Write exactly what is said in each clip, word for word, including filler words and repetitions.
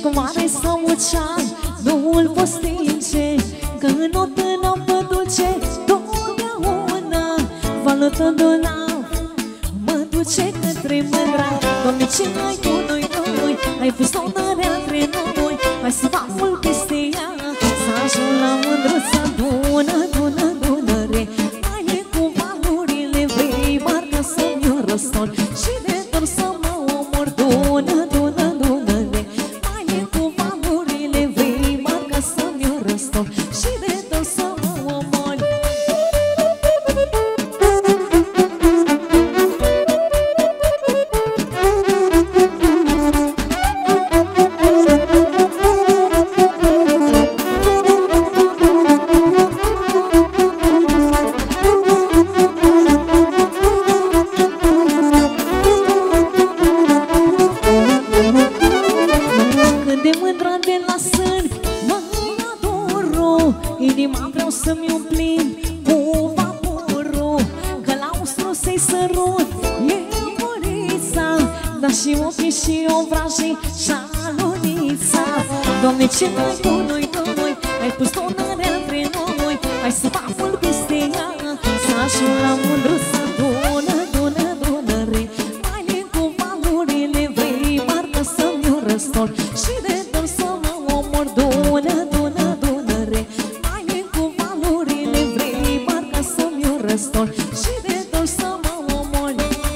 Nici cu mare sau ocean nu-l poți stinge, că în o noapte dulce totdeauna valul Dunav mă duce către mândra. Doamne, ce ai cu noi, noi, ai pus onarea între noi, hai să fac mult peste ea, să ajung la mândruța Dună, Dună, Dunăre. Mai e cu valurile, vrei barca să-mi o răstor și de dor să mă omor. Dună, Dună, Dunăre. Mai e cu valurile, vrei barca să-mi o răstor și de dor să mă omor. Inima vreau să-mi umplim cu vaporul, că la ustru să-i sărut e murița, dar și ochii și ovrajii și-alunița. Doamne, ce ai cu noi, noi, ai pus onarea între noi, hai să fac mult peste ea, să ajung la mândruța Dună, Dună, Dunăre. Mai e cu valurile, vrei barca să-mi o răstor și de dor să mă omor. Dună, Dună, Dunăre. Răstor și de dor să mă omor.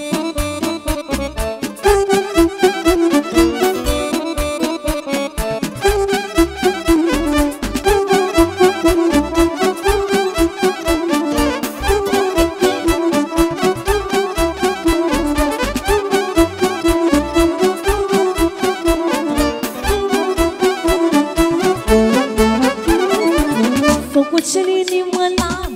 Focul ce-n inimă l-am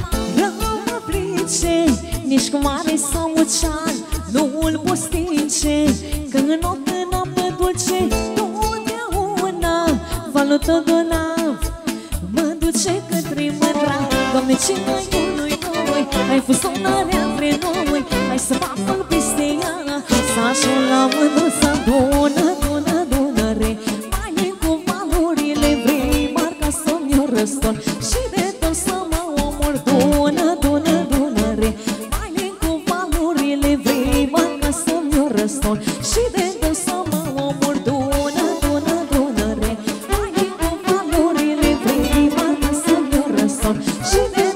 nici cu mare sau ocean nu-l poți stinge, că în noapte, noapte dulce totdeauna valul Dunav mă duce către mândra. Doamne, ce ai cu noi, noi, ai pus onarea între noi, hai să fac mult peste ea, să ajung la mândruța Dună, Dună, Dunăre. Mai e cu valurile, vrei barca să-mi o răstor și de dor să mă omor. Dună, Dună, Dunăre. Răstor și de dor să mă omor. Dună, Dună, Dunăre. Mai e cu valurile, vrei barca să-mi o răstor și de